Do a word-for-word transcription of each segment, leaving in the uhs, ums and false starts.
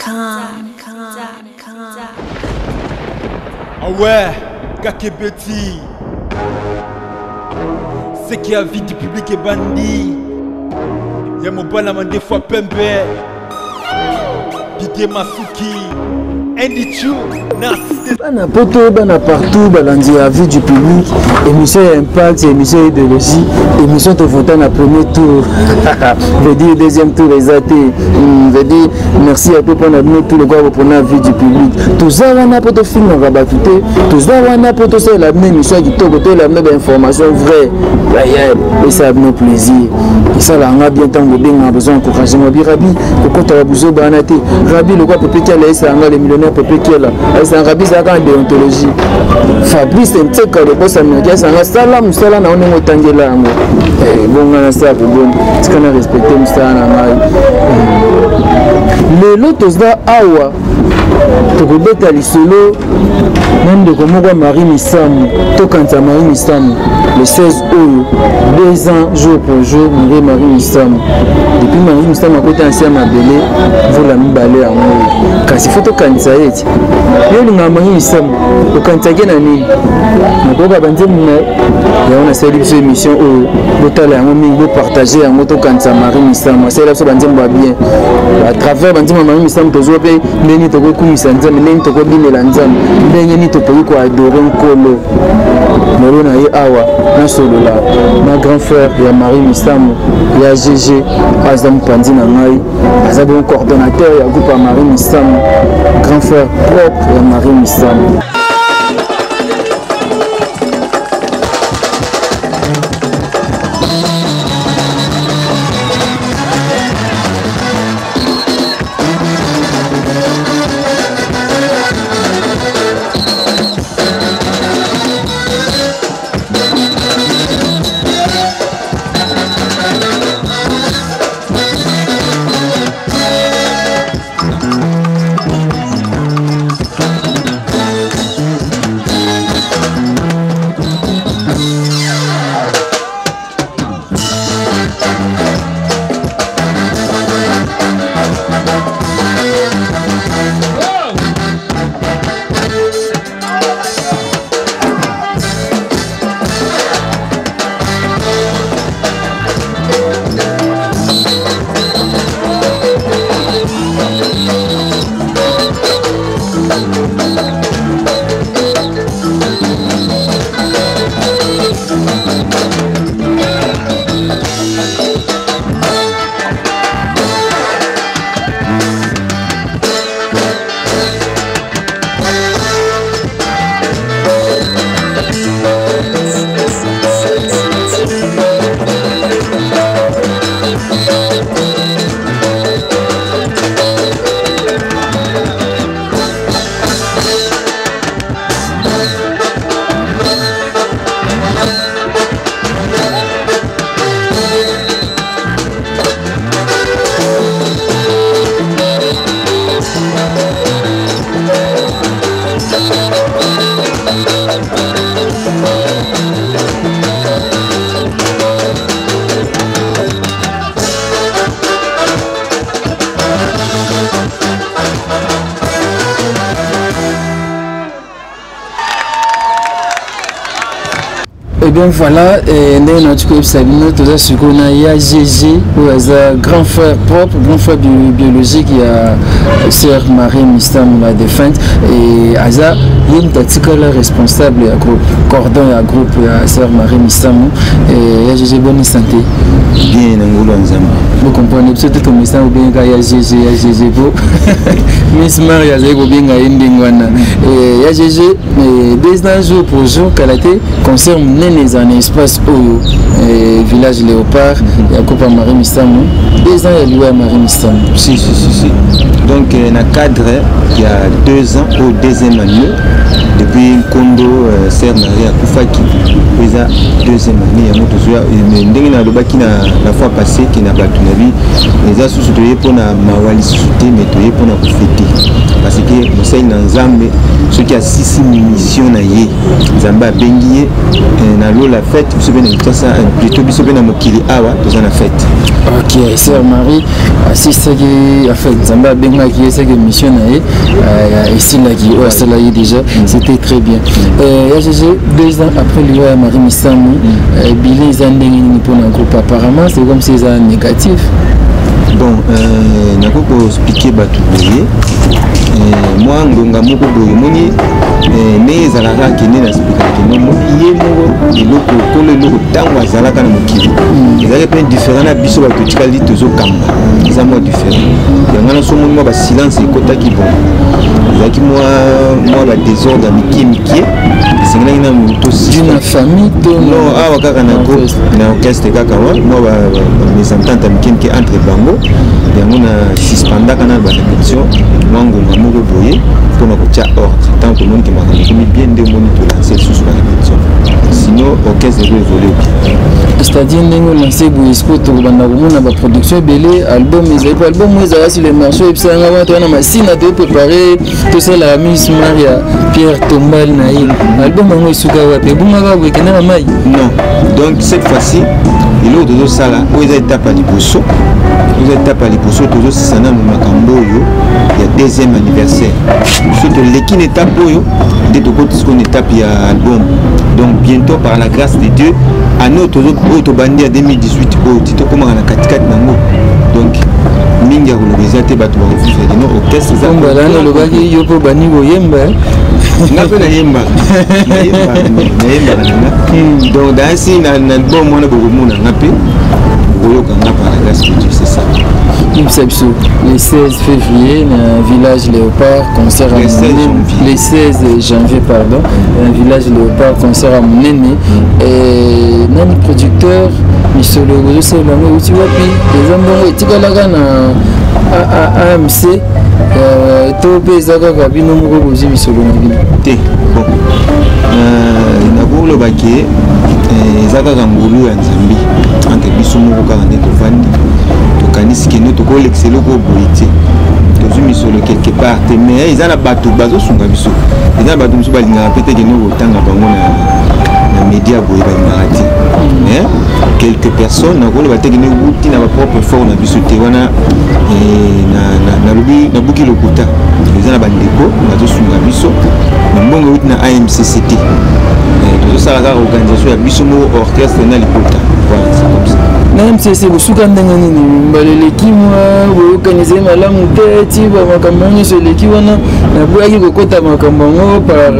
Ah ouais, Kakebeti. C'est qui a vie du public et bandit. Y'a mon balama des fois Pembe. Didier Masuki. Andy Chou. Narcisse. Bana poto, bana partout, balandi à vie du public. Émission Impact, émission idéologie. Émission de voter à premier tour. Je veux dire deuxième tour les athées. Je veux dire merci à tout pour nous tout le gars pour la vie du public. Tout ça on a poto film on va battuter. Tout ça on a poto c'est la même émission qui tourne côté la même information vraie. Et ça a nos plaisir. Et ça là on a bien tant de bien on a besoin d'encourager mon Rabi. Pourquoi tu as besoin d'anaté? Rabi le gars peut péter là ça on a les millionnaires peut péter là. C'est un Rabi ça en déontologie. Fabrice c'est un petit cas de boss américain ça on a ça là ça là on est au tangela. Bon on a ça pour bon. C'est qu'on a respecté ça le lotos da awa tokobeta lisolo même de komoko Marie Misamu tokanta Marie Misamu le seize oyo deux ans jour pour jour Marie Marie Misamu depuis Marie Misamu à côté ancien mabele vola mibale ya moyo kasi foto kanisa eti yo linga Marie Misamu okanta ke na nini nakoka banzemu na ya on a célébré cette émission oyo botala yango mingi bo partager yango tokanta Marie Misamu c'est là so banzemu ba bien à travers banzemu Marie Misamu tozo pe ndeni toko kumisa nzambe ndeni toko binela nzambe ndenge ni tokoki ko adorer nkolo molo na ye awa na solo la ma grand frère ya Marie Misamu ya G G azam pandi na ngai aza bon coordonnateur ya groupe ya Marie Misamu grand frère propre ya Marie Misamu. Et bien voilà, et notre Sabino, tout ça, ce qu'on a, il y a G G, grand frère propre, grand frère biologique, il y a sœur Marie Misamu, la défunte, et Aza, il y a une tactique responsable, il y a groupe, cordon, il y a groupe, il y a sœur Marie Misamu, et il y a G G, bonne santé. Bien, vous comprenez, peut-être que Misamu, il y a G G, il y a G G, Miss Marie, il y a et il y a G G, deux ans jour pour jour, Kalaté, concert les années espace au village Léopard, il y a Coupe à Marie Misamu. Deux ans, il y a Marie Misamu. Si, si, si, si. Donc, dans le cadre, il y a deux ans, au deuxième année, depuis Kondo, euh, Sœur Marie Akoufaki, il y a deuxième année, il y a la fois passée, qui n'a pas tout la vie, il y a sous-souté pour la Mawali sous-souté, mais pour la fêter. parce que mosali na nzambe soki asisi mission na ye nzambe abengi ye na lo la fête biso mpe na kitasa plutôt biso mpe na mokili awa toza na fête. Ok, sœur Marie asisaki afait nzambe abengaki ye seki mission na ye esilaki oyo asalaki déjà c'était très bien. Ya G G deux ans après liwa ya Marie Misamu bilan eza ndenge nini mpona groupe apparemment c'est comme si eza négatif. Bon, euh, nako ko expliquer bato boye moi ngonga moko boye moni ne ezalaka kende na expliquer kende moni ye moko eloko kolo eloko ntango azalaka na mokili ezalaki mpe différent na biso bato tikali tozokamba eza mwa différent yango na so moni mwa basilence ekotaki bon ezalaki mwa badésordre mike mike esengelaki na moto na famille to non awa kaka na groupe na orchestre kaka wa mwa bamésentente mike mike entre bango yango na suspendaka na barépétition mwa ngonga moko boye mpona kotia ordre tant tomoni ke makambo ekomi bien nde omoni tolance lisusu barépétition sinon orchestre ekoévolue bien. C'est-à-dire ndenge olance boye siko tokobanda komona baproduction ebele album ezali po album oyo ezala sur le marché ebisalanga wana towana masina toprépare tosala Miss Maria Pierre Tombal na ye album yango esuka wapi ebungaka boye ekendaka mai non donc cette fois-ci eloko tozosala oyo eza étape ya liboso oyo eza étape ya liboso tozosisana na makambo oyo ya deuxième anniversaire so toleki na étape oyo nde tokotisi kona étape ya album donc bientôt par la grâce de Dieu année oyo tobandi ya deux mille dix-huit oyo ti tokomaka na katikati nango donc mingi ya koloba eza te bato bakofifaki no orchestre ezombalana olobaki yo mpo bani koyemba nga mpe nayembaka nayembaka nanga donc dansi na album wana bokomona nga mpe bokoyoka nga par la grâce de Dieu c'est ça. Le seize février, un village Léopard, concert à Monene. Le seize janvier, pardon, un village Léopard, concert à Monene. Et nani producteur, Michel Leroy, c'est l'homme où tu vois, puis les hommes, tu vas là à A M C, Topé Zaga Gabino Mogozi, Michel Leroy. Bon, il y a beaucoup de baquets, Zaga Gangulu et Nzambi, entre Bissoumo, Karane, Tovandi. Tokanisi keno toko l'excellent ko boité tozumi solo quelque part mais ils ont la bateau bazo sunga biso ils ont bateau biso balinga peut-être keno otanga bango na na média boye balingati mais quelques personnes na ko le batekene wuti na ba propre fort na biso te wana na na na lubi na buki lokuta ils ont la bandeko bazo sunga biso mbongo wuti na A M C C T tozo sala ka organisation ya biso mo orchestre na lipota voilà c'est comme ça. Même si c'est le soukandanga nini baleleki mwa boyokanisa malamu te ti bamakambo nyonso eleki wana naboyaki kokota makambo yango par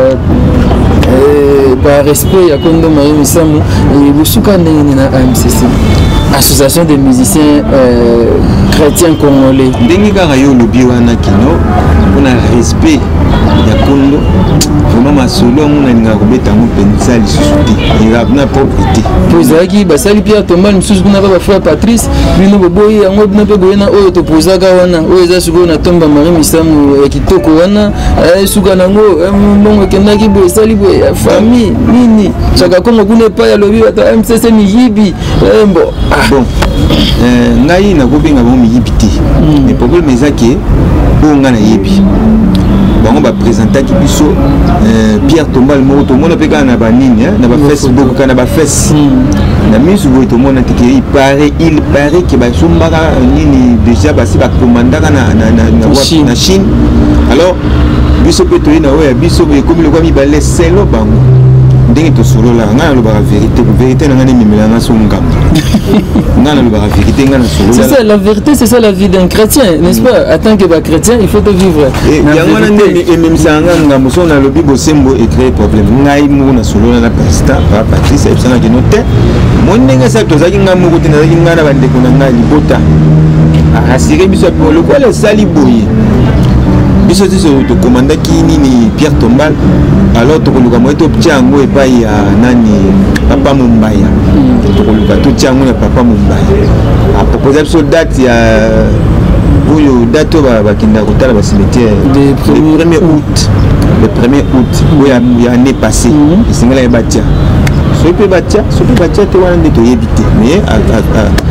par respect ya kondo Marie Misamu bosuka ndenge nini na A M C C association des musiciens euh, chrétiens congolais ndenge kaka yo olobi wana kino mpona respect ya kondo vraiment masolo yango nalingaka kobeta yango mpenza lisusu te na propriété po ezalaki basali Pierre Tombal mosusu kuna pa bafrère Patrice bino boboyi yango bino mpe boye na oyo topozaka wana oyo eza sikoyo na tomba Marie Misamu ya kitoko wana suka nango mbongo ekendaki boye esali boye ya famille nini chaka kongo kuna epai alobi bato M C C miyibi mbo bon ngai nakobenga bango miyibi te mais problème ezaki oyo ngai nayebi bango baprésentaki biso Pierre Tombal moko tomona mpe kaka na banini na bafacebook kaka na baface na misu boye tomona teke il paraît il paraît ke basombaka nini déjà basi bakomandaka na Chine alors biso mpe toyi na oyo ya biso ekomi lokwa mibale selo bango ndenge tosolola ngai nalobaka vérité vérité na ngai nememelanga so ngambo ngai nalobaka vérité ngai nasolola c'est ça la vérité c'est ça la vie d'un chrétien n'est-ce pas en tant que ba chrétien il faut te vivre yango wana nde ememisaka ngai ngambo so nalobi bosembo ecrée problème ngai moko nasolola na pasteur pa Patrice ebisanaki no te mo ndenge sa tozalaki ngai moko te nazalaki ngai na bandeko na ngai libota asire biso lokola esali boye biso tiso tokomandaki nini Pierre Tombal alors tokoluka moye totia yango epai ya nani papa Mumbaya tokoluka totia yango na papa Mumbaya aproposa biso date ya oyo date oyo bakenda kotala bacimetière le premier août le premier août oyo ya année passée esengelaki batia soki mpe batia soki batia te wana nde toyebi te mais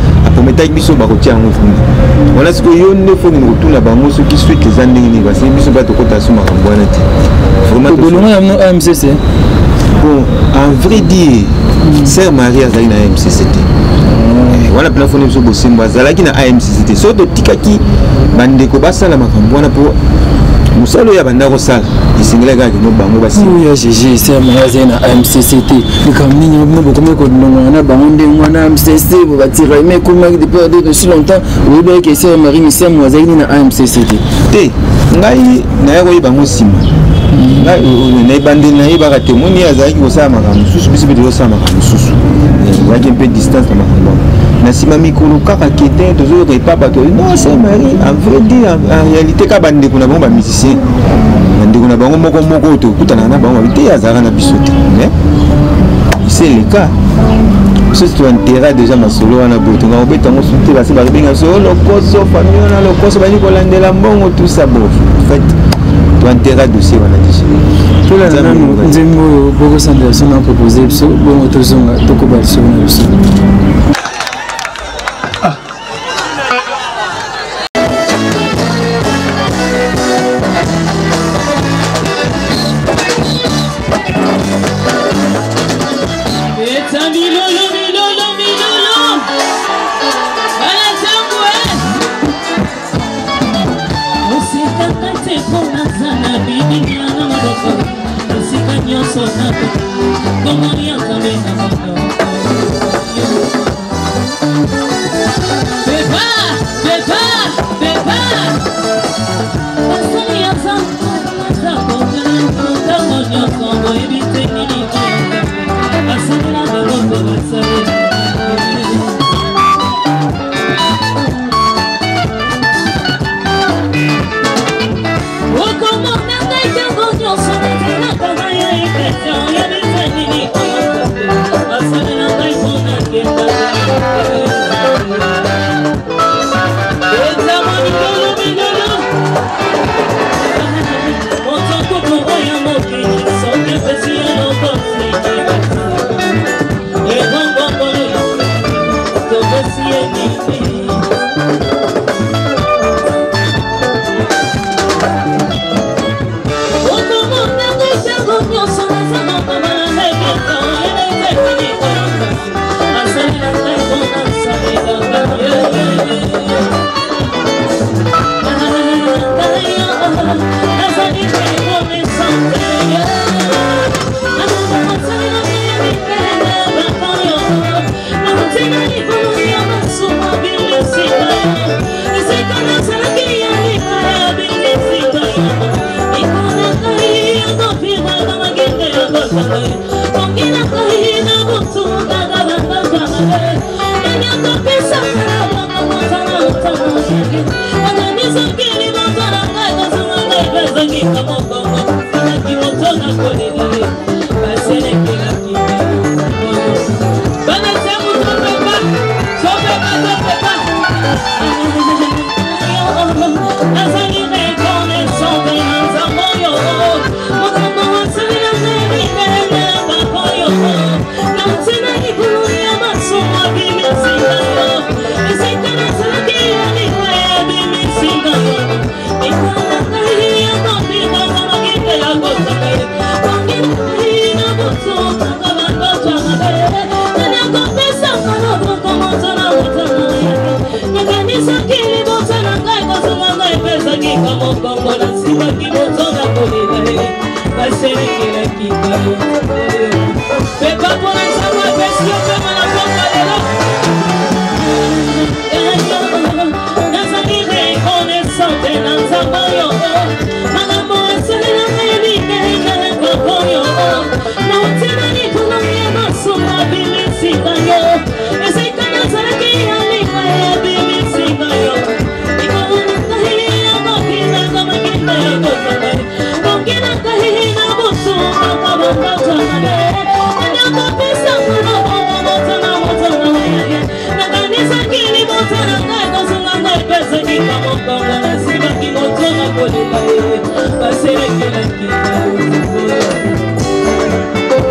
prometaki biso bakotia yango funda wana sikoyo yo nde fo nini kotuna bango soki suite eza ndenge nini parce biso bato kota so makambo wana te vraiment bolongo ya A M C C bon en vrai dire sœur Marie azali na A M C C te wana mpena fo nde biso bosembo azalaki na A M C C te so totikaki bandeko basala makambo wana mpo mosala oyo abanda kosala esengelaki kaka kino bango basiya gg sœur Marie azali na A M C C te likambo nini bino bokomi kolongana na bango ndenge wana A M C C bobatira ime ekomaki depuis depuis longtemps oyebaki ke sœur Marie Misamu azali na A M C C te te ngai naye koyeba yango nsima nayebandeli nayebaka te moni azalaki kosala makambo mosusu biso mpe tozosala makambo mosusu ezalaki mpe distance na makambo na nsima mikolo kaka kete tozoyoka epa bato non sœur Marie en vrai dire en réalité ka bandeko na bango bamusicien bandeko na bango moko moko oyo tokutanaka na bango babi te azalaka na biso te mais c'est le cas biso toantera déjà masolo wana boye tonga kobeta yango su te basi bakobenga so lokoso famille wana lokoso bali kolandela mbongo tout ça bon en fait toantera dossier wana déjà tolanda nano nzembo oyo bokosandela so na propose biso bongo tozonga tokoba liso na biso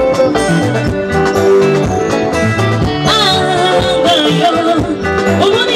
Ah,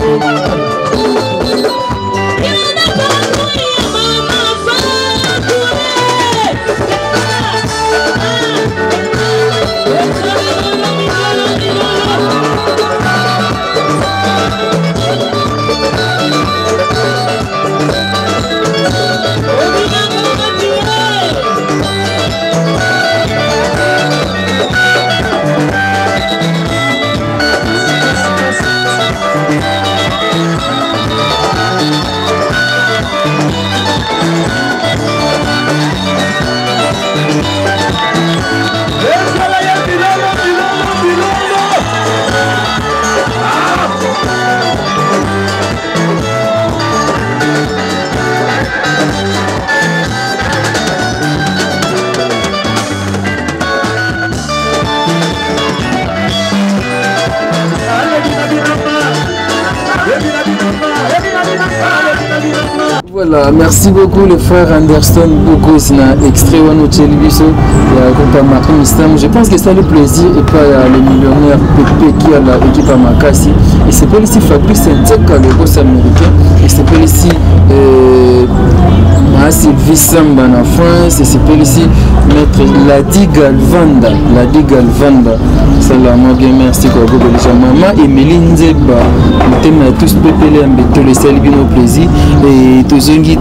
Voilà, merci beaucoup le frère Anderson beaucoup c'est un extrait où nous télévision il Marie Mistam. Je pense que ça le plaisir et pas le millionnaire Pépé qui a l'équipe à Makassi et c'est pas ici Fabrice Nteka le boss américain et c'est pas ici euh, Sylvie Samba en France et c'est pas ici maître Ladi Galvanda Ladi Galvanda salam merci quoi déjà maman Emily Nzeba le thème à tous Pépé les ambito le salut bien au plaisir et tous il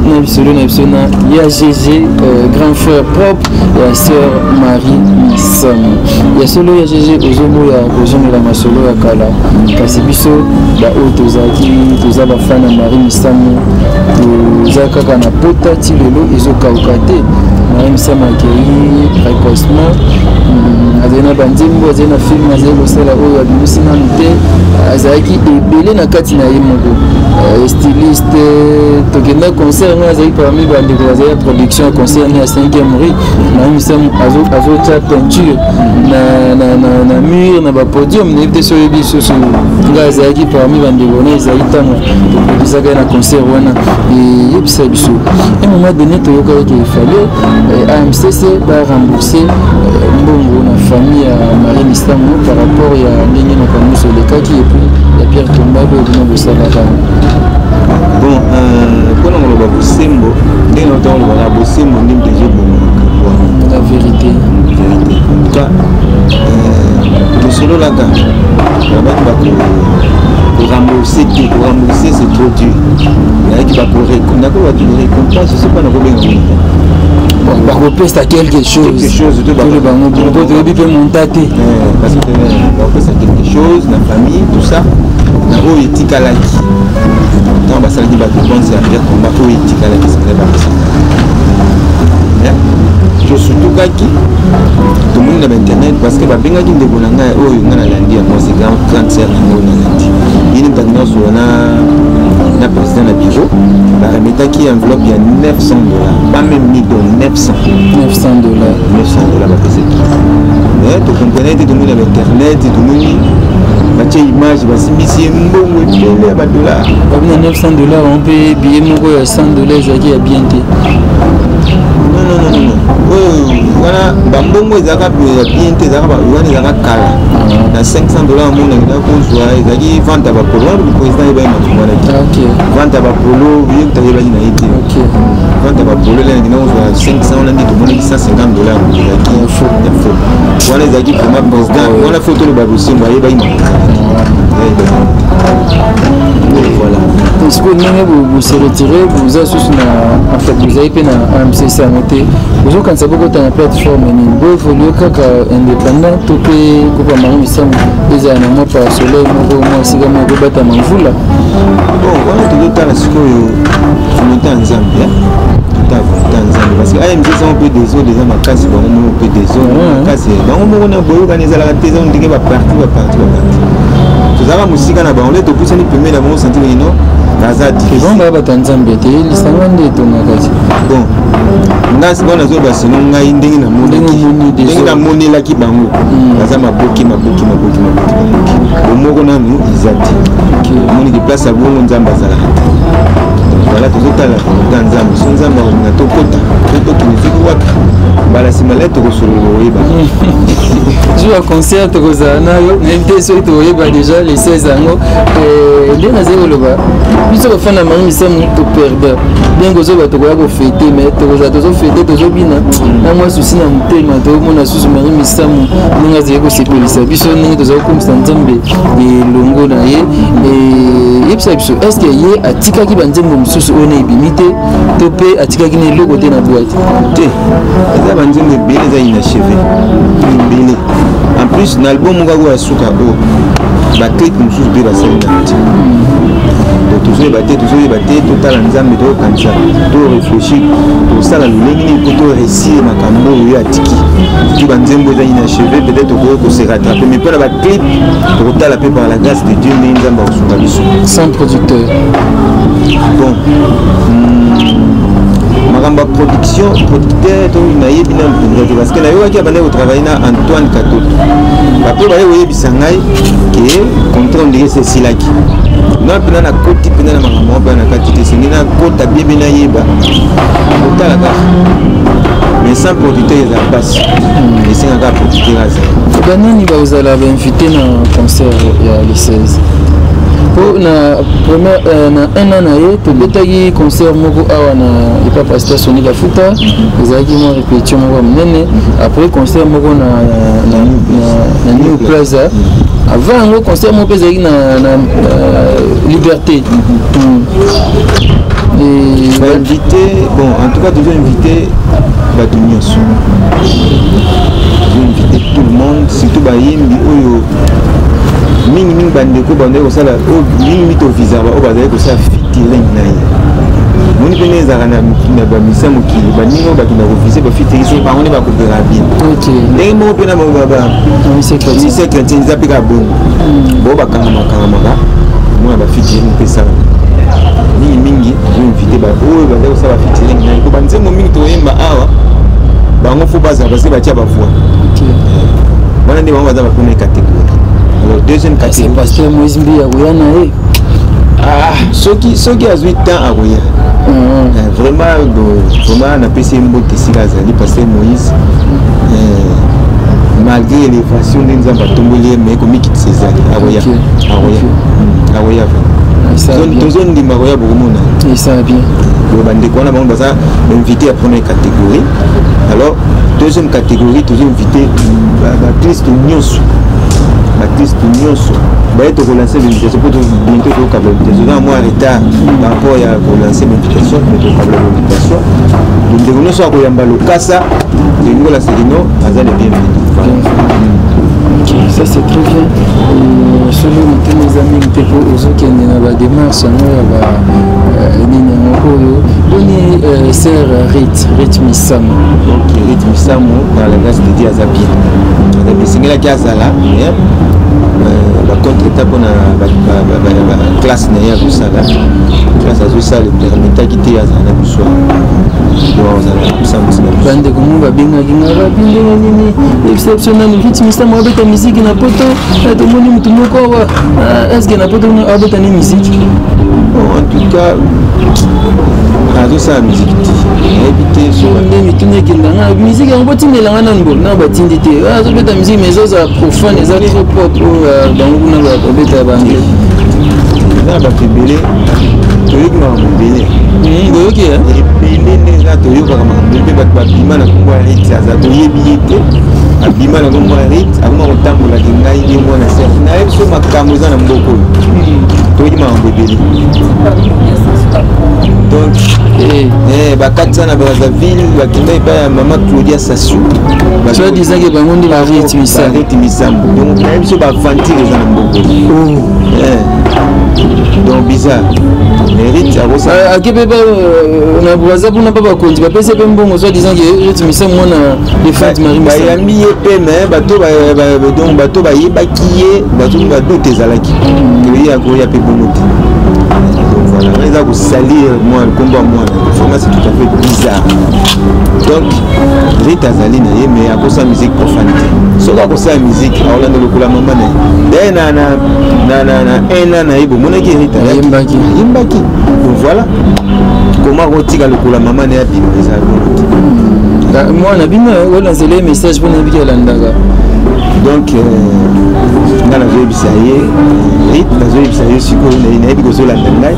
y a G G, euh, grand frère propre, et la sœur Marie Missam. Il y a solo, il y a G G, Ozomo, il y a Ozomo, la Masolo, il y a Kala. Kasibiso, il y a Otozaki, Toza la fan de Marie Missam, Toza Kakana Pota, Tilelo, Izoka Okate. Marie Missam a accueilli précocement. Azena Bandimbo, Azena film, Azena Sala, Oyo, Abimusina Mute, Azaki, et Belé Nakatina Yemogo. Styliste, Tokenda concert, Azaki parmi les production concernée à cinquième rue. Marie Missam a fait peinture, na mur, na podium, na été sur les bisos. Azaki parmi les bandits, Azaki Tamo, Azaki na concert, et Yepsa Bissou. À un moment donné, Toyoka qu'il fallait, A M C C va rembourser Mbongo, la famille à Marie Missam par rapport à Ndenge Nakamu sur les cas qui est pris, la Pierre Tombado au nom de Salada. Bon, quand on va au Sembo, dès longtemps on va au Sembo, on est déjà bon. La vérité. La vérité. En tout cas, le solo là, pour rembourser, pour rembourser c'est trop dur. Il y a qui va pour récompense, je ne sais pas, on va bien. Par contre, c'est quelque chose. Quelque chose de parce que c'est quelque chose, la famille, tout ça. Na o etika laki. Donc ça dit bah tout le monde c'est à dire combat o etika laki ça n'est pas possible. Je surtout kaki tout le monde dans internet parce que ba benga ki ndeko nanga o yo ngana landi ya moi c'est grand cancer na landi. Il est maintenant sur na na président na bureau la remettre qui enveloppe il y a neuf cents dollars pas même mille dollars neuf cents neuf cents dollars neuf cents dollars ba c'est tout. Mais tu comprenez tout le monde dans internet tout le monde bache image basimbisi mbongo tele ya dollars ba neuf cents dollars on peut billet moko ya cent dollars ezaki ya bien te. Non non non non. Oui, voilà, bambongo ezaka ya bien te ezaka ba wana ezaka kala. Na cinq cents dollars mon ngi ko zwa ezaki vente ba polo le président eba ma tumana ki. OK. Vente ba polo bien ta eba na ite. OK. Vente ba polo le ngi na zwa cinq cents on a dit tout mon cent cinquante dollars ezaki faux ya faux. Wana ezaki pour ma président wana photo le babusi mba eba ma. Voilà. Est-ce que vous vous se retirez, vous avez en fait vous avez peine à M C C à noter. Vous avez quand ça beaucoup dans la plateforme, vous évoluez comme indépendant, tout est comme Marie Missam, les animaux par soleil, moi moi c'est comme vous battre à Manvoula. Bon, voilà tout le temps ce que vous mettez en Zambie. Tout à fait, parce que A M C C on peut des eaux, des hommes à casse, on peut des eaux, on casse. Donc on a beau organiser la thèse, on dit que va partir, va partir, va partir. Tozala musika na baole to pusani pemela bon sentir ino kaza difficile bon ba batanzambe te lisanga ndeto ngakazi bon ngas bona zo ba sino ngai ndenge na moni ndenge na moni la ki bango kaza maboki maboki maboki maboki omoko nanu izati moni di place a bongo nzamba zala voilà tozotala volonté nzambe so nzambe akolinga tokota to tokende soki wapi mbala nsima le tokosolola oyeba jour ya concert tokozala nayo nayebi te soki tokoyeba déjà les seize yango nde nazali koloba biso bafanda mari misamu toperde bien kozoba tokoya kofete mais tokozala tozofete tozobina na mwa susi na motema tomona susu mari misamu ndenge azali kosepelisa biso ndenge tozali kokomisa nzambe elongo na ye yebisa biso est ce que ye atikaki banzembo mosusu oyo na ebimi te to mpe atikaki na eloko te na boite te eza banzembo ebele eza inachevé ebele en plus na album moko ako ya suka oyo baclip mosusu mpe basali na te tozoyeba te tozoyeba te totala nzambe tokokanisa toréfléchir tosala lolenge nini po toréussir makambo oyo atiki ti banzembo eza inachevé peut-être tokoki kose rattrape mais mpona baclip tokotala mpe par la grâce de dieu ndenge nzambe akosunga biso sans producteur bon makambo ya production producteur to nayebi na mpenza te parce que nayokaki abandaki kotravaille na Antoine Katoto bape baye koyebisa ngai ke contrat ondenge sesilaki na mpena na koti mpena na makambo moko na kati te sengi nakota biebe nayeba kotala kaka mais sans producteur ezala mpasi esengaka producteur azala banani bakozala bainvité na concert ya le seize po na premier na un an na ye tobetaki concert moko awa na epa pasteur Sonic Afuta ezalaki mwa répétition moko ya monene après concert moko na New Plaza avant yango concert moko ezalaki na Liberté invité bon en tout cas toujours invité bato nyonso invité tout le monde surtout bayembi oyo mingi mingi bandeko bandeko kosala mingi mingi tovizaka oyo bazali kosala featuring na ye moni mpene ezalaka na bamisa mokili baningi oyo bakenda kovize bafeaturing so bango nde bakopera bien ndenge moko mpe na mise chrétien eza mpe ka bongo bao bakangamakangamaka mona bafeaturing mpe esalaka mingi mingi oinvite oyo bazali kosala bafeaturing na ye po banzembo mingi toyemba awa bango fo bazala base batia bavoi wana nde bango baza bapremière catégorie. Alors deuxième catégorie. C'est parce que Moïse Mbi a koya na ye. Ah, soki soki azwi temps a koya. Vraiment vraiment na pesi mbote sika azali parce que Moïse malgré l'élévation de Nzamba tomboli mais comme qui César a koya. A koya. A koya. Zone deuxième ndimba koya bokomona. Et ça va bien. Le bandeko na bango baza invité à première catégorie. Alors deuxième catégorie toujours invité l'artiste nyonso. L'artiste nyonso baye to relancer l'invitation pour bientôt to câble invitation na moi retard par rapport à relancer l'invitation mais to câble invitation donc de nous soit koyamba lokasa de ngo la serino azali bienvenue. Ok, ça c'est très bien. Et selon mes amis qui étaient aux autres qui ont des démarches, on a sœur Rit, Rit Misamo. Ok, Rit Misamo, par la grâce de Dieu, Azabia. On a signé la Gazala, la contre-étape, on a la classe Naya Roussala, classe Azoussala, le permettant quitter Azana Boussoa. Bande comme va bien à Guinara, bien exceptionnel, Rit Misamo avec la musique na poto, tout le monde tout le monde est-ce qu'il y a pas de avec la musique? En tout cas, radio ça la musique. Éviter sur les tourner qui la musique on peut tirer la ngana ngol na batindi te. Ah ça peut ta musique mais ça ça profane, ça trop propre dans on va peut-être banger. Na ba tebele. Toyiki ma mbele. Mm, OK hein. Et bele neza toyoka kama mbele ba ba bima na kumwa rit za toyebi te. Abima na kumwa rit, akuma kotambola kingai ndi mwana chef. Na yeso makambo za na mboko. Toyiki ma mbele. Donc eh eh bakatsa na Brazzaville bakenda pa mama Claudia Sassou. Tu as dit ça que bango ndi la rit misam. Rit misam. Donc na yeso ba fanti za na mboko. Eh. Donc bizarre. Rit arosa akebeba na Brazzaville na baba konzi ba pese pe mbongo soit disant que rit misam mona de Fat Marie misam. Ba yami pe mais bato ba donc bato ba yeba kiye bato ba doute zalaki. Que ya ko ya pe bonoti. Voilà. ils ont salir moi le combat moi vraiment c'est tout à fait bizarre donc Rita Zali na ye mais à cause de la musique profane so ka cause de la musique a Orlando lokola mama na de na na na na na ena na ibo mona ki Rita yimbaki yimbaki donc voilà comment rotika lokola mama na ya bino eza bon moi na bino wala zele message pour na biki landaka donc nga na zoyebi sa ye Rita na zoyebi sa ye siko na yebi ko zo landa ngai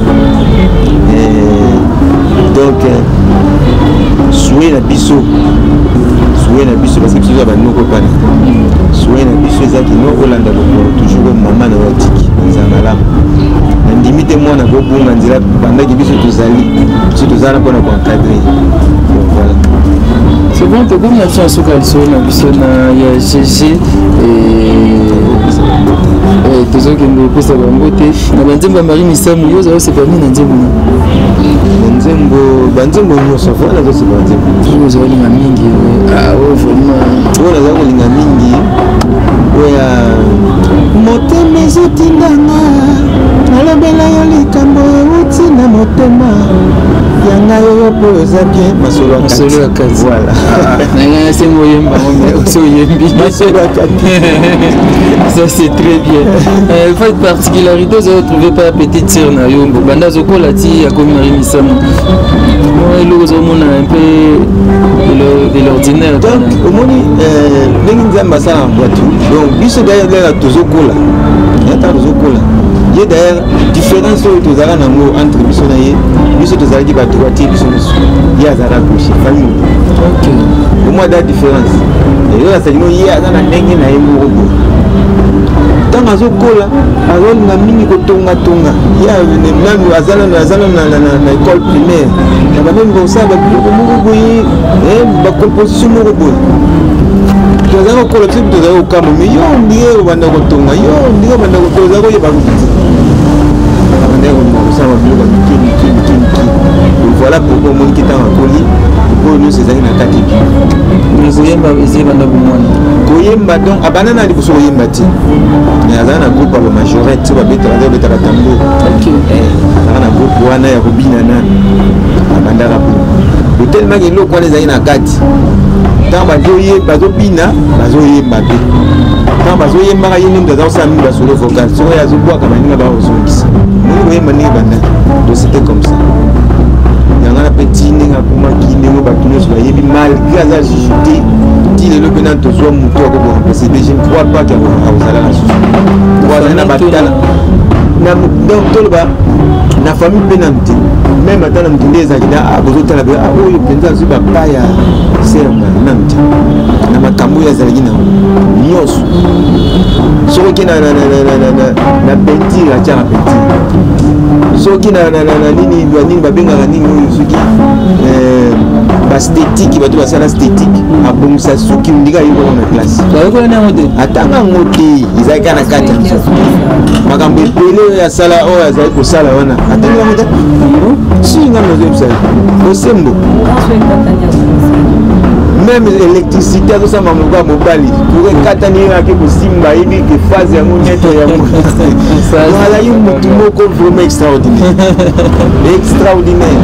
donc souhait na biso souhait na biso parce que biso ba noko pana souhait na biso ezaki no olanda lokolo toujours mama na watiki za malamu na ndimi te mwana ko bunga nzira bandaki biso tozali biso tozala mpona ko encadrer donc voilà c'est bon to comme na chance ka so na biso na ya G G et tozokende kopesa bango te na banzembo ya Marie Misamu yo ozala sepami na nzembo banzembo banzembo nyonso fona nazosepa banzembo ozolinga mingi o vraiment oyo naza kolinga mingi oya motema ezotindanga nalobela yo likambo euti na motema yanga yoyo mpo oza bien masolo ya kati voilà nanga nasenga oyemba osi oyembi masolo ya kati ça c'est très bien fait particularité oza retrouvé par petite sœur na yo banda azokola ti akomi Marie Misamu eloko ozomona un peu de l'ordinaire donc omoni ndenge nzambe asala bwatu donc biso d'ailleurs lelo tozokola yata tozokola ye d'ailleurs différence oyo tozala nango entre biso na ye biso tozalaki badroitier biso nyonso ye azala gauche famille omoi da différence eyo nasalino ye aza na ndenge na ye moko boye ntango azokola azolinga mingi kotongatonga ye nanu azala na école primaire na bamemi kosala babiloko moko boye bacomposition moko boye toza kokola biso tozala kokamba mais yo ndenge obanda kotonga yo ndenge obanda toza koyeba kokiti abandaki kosala babiloko mike mike mike mike voilà pourquoi omoniki ntango akoli oyo nyonso ezali na kati koyemba ezi banda bomwana koyemba donc abanda na liboso koyemba te azala na groupe ya bamajorette so babetaka te babetaka tambour azala na groupe wana ya kobina nani abandaka po otelemaki eloko wana ezali na kati ntango bazobina bazoyemba pe ntango bazoyembaka ye ndenge aza kosala mingi basolo vocal soko azobwaka baninga bakozongisa moni koyemba ndenge bandaki donc c'était comme ça yanga na pe ti ndenge akomaki ndenge bato nyonso bayebi malgré aza jujuté ti lelo mpe nani tozwa moto akokoremplace mais je ne crois pas ke akozala na susu azali na batala donc toloba na famille mpe na mte même ata na mte nde ezalaki na bozotala oyo mpenza azwi bapa ya serma na mte na makambo oyo azalaki nango nyonso soki oke na peinture atiaka peinture soki na nini nini babengaka nini oyo soki bastétique bato basala stétique abongisa suki ndika ayokona na classe atanga yango te ezalaki na kati ya nzoto makambo ebele oyo asala oyo azali kosala wana atangi yango te singa nazoyebisa kosembo même électricité azosamba moko ya mobali pour ekatani yaki kosimba ayebi ke phase yango nete yango azali motu moko vraiment extraordinaire extraordinaire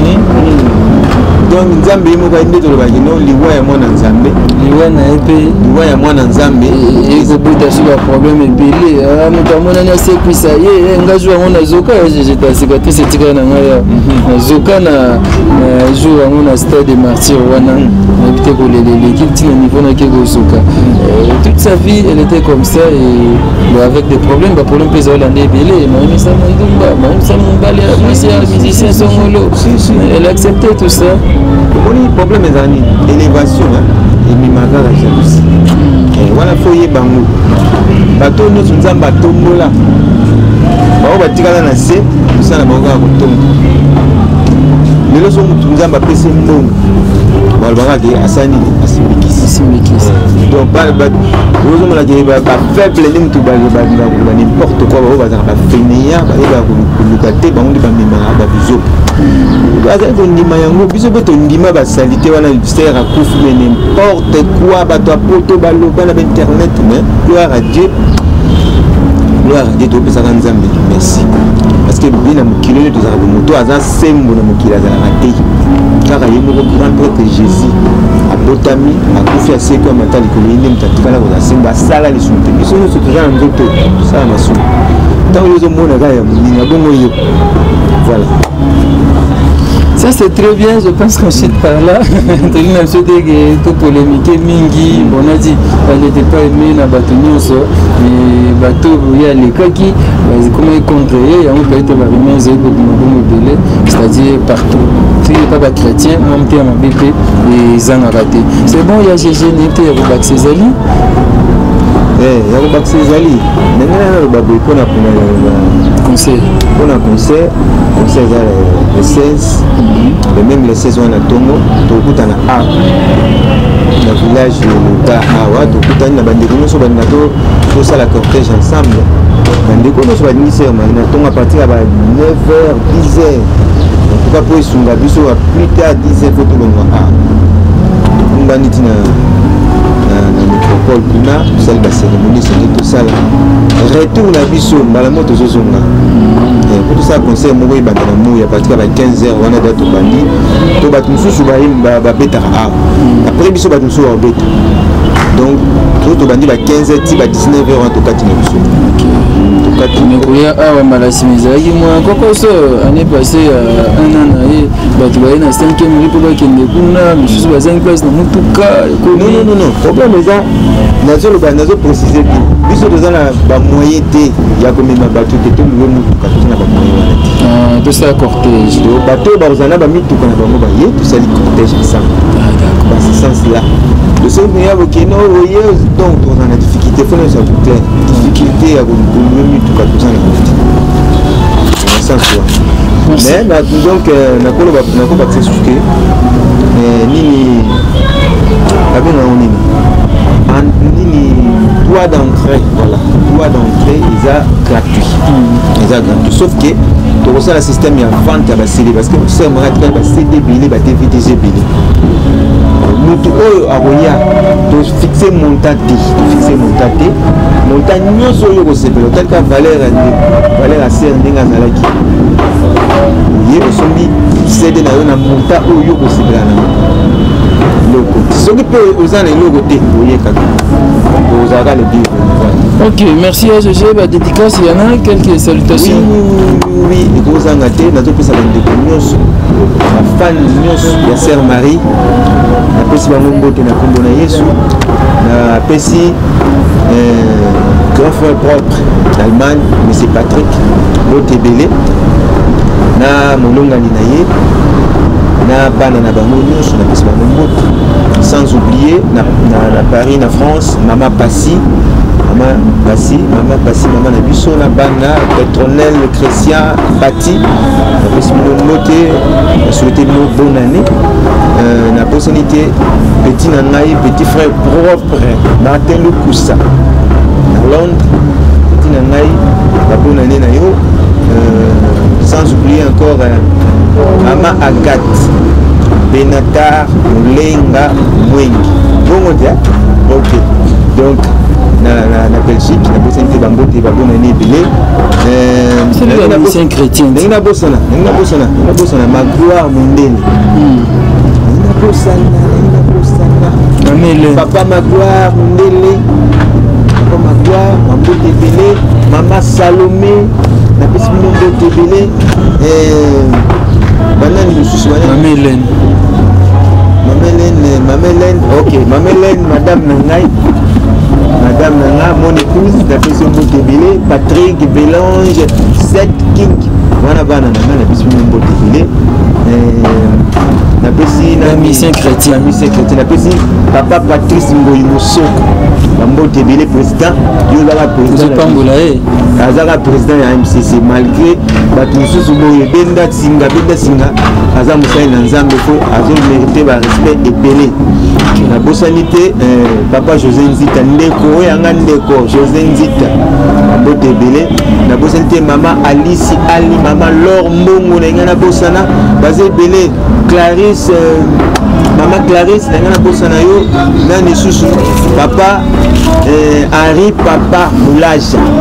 donc nzambe ye moko ayi nde tolobaki no liwa ya mwana nzambe liwa na ye mpe liwa ya mwana nzambe ekobuta so baproblème ebele moto amonani asekwisa ye nga jour yango nazoka jeta cicatrice etikala na ngai nazoka na jour yango na stade de martyr wana nayebi te kolela l'équipe ntina niveau nake kozoka toute sa vie elle était comme ça et avec des problèmes baproblème mpe ezalolanda ebele marimisa mondumba marimisa mombali mwisi ya musicien songolo elle acceptait tout ça omoni problème ezala nini élévation ememaka la jalousie wana fo oyeba ngo bato nyonso nzambe atombola bao batikala na se mosala bango kaka kotomba lelo so motu nzambe apesi mbongo balobaka ke asala nini asimbikisi donc ozomonaka bafaible nde motu ba nimporte quoi bao bazalaka bafainéant bayebaka koluka te bango nde bamemaka babizope azali kondima yango biso mpe tondima basalite wana ser akufi me n'importe quoi bato apoto baloba na bainternet mais gloire à Dieu gloire à Dieu to ça nzambe merci parce que bien na mokilo to za moto aza sembo na mokilo za raté kaka yemo ko grand prêtre Jésus abotami akufi aseko matali ko yinde mtatikala ko za sembo asala li sunte biso no to za nzoto ça masu tant yo zo mona ga ya muninga bongo yo voilà. Ça c'est très bien, je pense qu'ensuite par là, il a tout polémiqué, Mingi, on a dit, elle n'était pas aimée dans le bateau, mais le bateau, il y a les cas qui, comment ils contre eux, il y a un peu de barrières, c'est-à-dire partout. Si il n'y a pas de chrétien, on a un bébé et ils ont raté. C'est bon, il y a G G, il y a Robak Césali. Eh, il y a Robak Césali. Maintenant, il y a Robak conseil. Pour un concert, concert le seize, et même le seize on a Tongo, tout le a le village de Awa, tout le temps, on a ça la cortège ensemble. On a dit à partir de neuf heures, dix heures. En tout cas, pour les Sungabiso, plus tard, dix heures, il faut tout le monde. On a dit na métropole kuna celle de la cérémonie c'est tout ça là retour na biso mbala moto zozonga et pour tout ça conseil moko ibanda na mu ya partir ba quinze heures wana date bandi to batu mususu ba imba ba beta a après biso batu mususu ba beta donc to to bandi ba quinze heures ti ba dix-neuf heures en tout cas tine biso to ka tine ko ya awa malasimiza yi mo koko so année passée un an na ye batu ba na cinquième ripo ba kende kuna mususu ba cinq place na mutuka ko non non non problème eza nazo loba nazo préciser que biso toza na ba moyen te ya komema bato te to luwe mutuka toza na ba moyen wana te ah to ça cortège do bato bazana ba mituka na bango ba ye to sali cortège ensemble ah d'accord dans ce sens là de ce que ya bokeno oye donc toza na difficulté faut ça tout clair difficulté ya luwe mituka toza na mutuka dans ce sens là mais na donc na kolo ba na ko ba t'expliquer nini avec un nini nini droit d'entrée voilà droit d'entrée ils a gratuit ils a gratuit sauf que tu reçois le système il y a vente à C D parce que c'est un vrai travail C D billet bah D V D G billet nous tout à Roya de fixer montant T fixer montant T montant nous sur le receveur tel que valeur valeur assez ndinga zalaki yé sombi C D na yo na montant au yo receveur ce qui peut aux années côté ok merci à G G bah dédicace il y en a quelques salutations oui oui et gros angaté dans tout ça de news la fan news ya sœur Marie la pesi bango mbote na kombo na Yesu na pesi grand frère propre d'Allemagne monsieur Patrick Lotebele na molongani na ye na bana na bango nyonso na pesi bango mbote sans oublier na, na, na Paris na France mama Passi mama Passi mama Passi mama na biso na bana Petronel Christian Bati na pesi bango mbote na souhaiter une bonne année euh, na possibilité petit na ngai petit frère propre Martin Lukusa na Londres petit na ngai la bonne année na yo euh, sans oublier encore euh, Mama Agathe Benatar Mulenga Mwengi bon dia ok donc na na na Belgique na possibilité bambote ba bonne année belé euh c'est le musicien chrétien na bosana na bosana na bosana Magloire Mundele na bosana na bosana Amele papa Magloire Mundele papa Magloire bambote belé Mama Salomé na possibilité de belé euh banani mususu Maman Hélène Maman Hélène Maman Hélène ok Maman Hélène madame Nangai madame Nanga mon épouse la personne de Débélé Patrick Bélange Seth King voilà bana nanga na biso mbo Débélé na pesi na musicien chrétien musicien chrétien na pesi papa Patrice Ngoyi Mosoko mbo Débélé président yo la président pambola eh azaka président ya M C C malgré bato mususu boye benda singa benda singa aza mosali na nzambe fo azo mérité ba respect ebele na bosanité papa José Nzita ndeko oyo anga ndeko José Nzita mbote ebele na bosanité mama Alice Ali mama Laure Mbongo na nga na bosana baze ebele Clarisse mama Clarisse na nga na bosana yo nani susu papa Henri papa Moulaja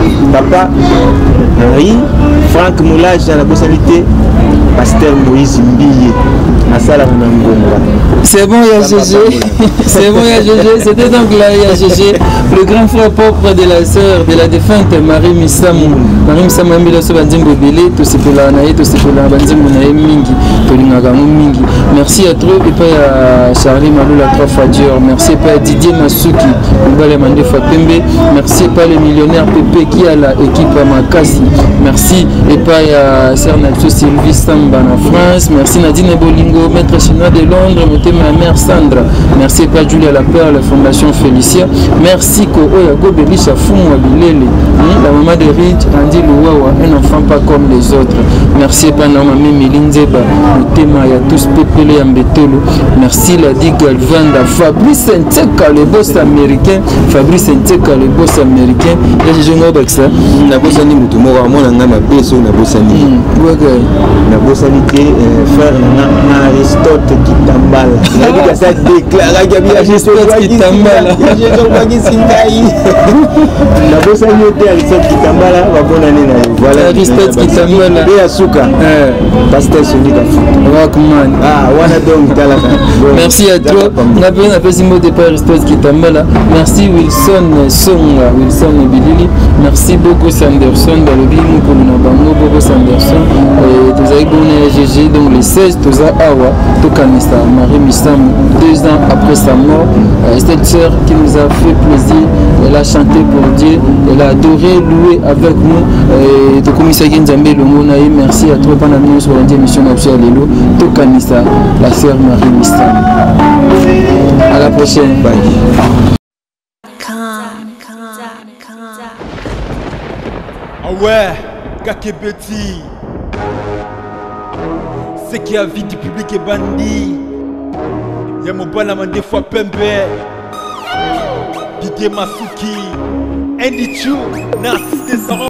papa Henri Franck Moulage à la possibilité pasteur Moïse Mbiye à Salam Nangonga. C'est bon, il y a Gégé. C'est bon, il y a Gégé. C'était donc là, il y a Gégé, le grand frère propre de la sœur de la défunte Marie Missamou. Marie Missamou Mbila so banzimbo belé, tout ce que là naïe, tout ce que là banzimbo naïe mingi, to lingagamu mingi. Merci à toi et pas à Charlie Malou la trois fois Dieu. Merci pas à Didier Masuki, Mbale Mande Fapembe. Merci pas les millionnaires Pépé qui a la équipe à Makasi. Merci et pas à Sœur Natsu Sylvie Samba en France. Merci Nadine Bolingo, maître chinois de Londres, mettez ma mère Sandra. Merci pas Julia La Perle, la Fondation Félicia. Merci Ko Oyago Belisha Fumu Abilele, la maman de Rich, Andy Louawa, un enfant pas comme les autres. Merci pas Namami Milinzeba, le thème à tous Pépélé Ambetolo. Merci la Di Galvanda, Fabrice Nteka, le boss américain. Fabrice Nteka, le boss américain. Et j'ai joué avec ça. Na bosani mutu moko amona nga mabeso na bosani. Na bosani te frère na Aristote Kitambala. Na bika sa déclarer que bien Aristote Kitambala. Je donc pas qui singai. Na bosani te Aristote Kitambala va bonane na. Voilà Aristote Kitambala. Et Asuka. Eh pasteur Sonika. Rockman. Ah wana donc talaka. Merci à toi. On a bien appelé ce mot de Aristote Kitambala. Merci Wilson Songa, Wilson Bilili. Merci beaucoup Sanderson dans le bilan pour nous bango beaucoup Sanderson et tous avec bon G G donc les seize tous à Awa tout Kanista Marie Missam deux ans après sa mort euh, cette sœur qui nous a fait plaisir, elle a chanté pour Dieu, elle a adoré louer avec nous et tout comme ça Nzambe Longona et merci à toi pendant nous sur l'émission Absolue Lelo tout Kanista la sœur Marie Missam. À la prochaine, bye. Ah ouais, Kakebeti. C'est qui a vie du public est bandit. Y'a mon balama des fois Pembe. Didier Masuki. Andy Chou, Narcisse des